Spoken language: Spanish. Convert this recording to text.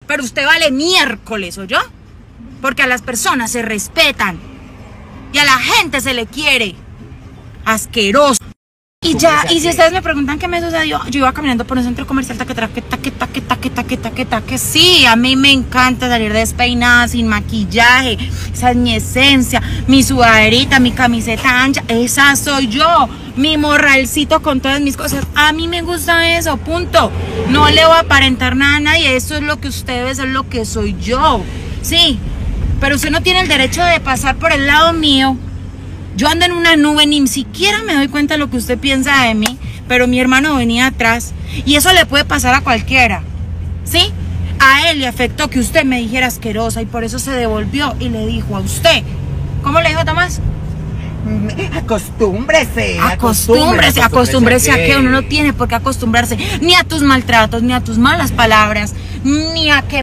Pero usted vale miércoles, ¿oyó? Porque a las personas se respetan y a la gente se le quiere. Asqueroso. Y ya, y si ustedes me preguntan qué me sucedió, yo iba caminando por un centro comercial, taque. Sí, a mí me encanta salir despeinada, sin maquillaje, esa es mi esencia, mi sudaderita, mi camiseta ancha, esa soy yo, mi morralcito con todas mis cosas, a mí me gusta eso, punto. No le voy a aparentar nada a nadie, eso es lo que usted ve, eso es lo que soy yo, sí, pero usted no tiene el derecho de pasar por el lado mío. Yo ando en una nube, ni siquiera me doy cuenta de lo que usted piensa de mí, pero mi hermano venía atrás y eso le puede pasar a cualquiera, ¿sí? A él le afectó que usted me dijera asquerosa y por eso se devolvió y le dijo a usted. ¿Cómo le dijo Tomás? Acostúmbrese a que uno no tiene por qué acostumbrarse ni a tus maltratos, ni a tus malas palabras, ni a que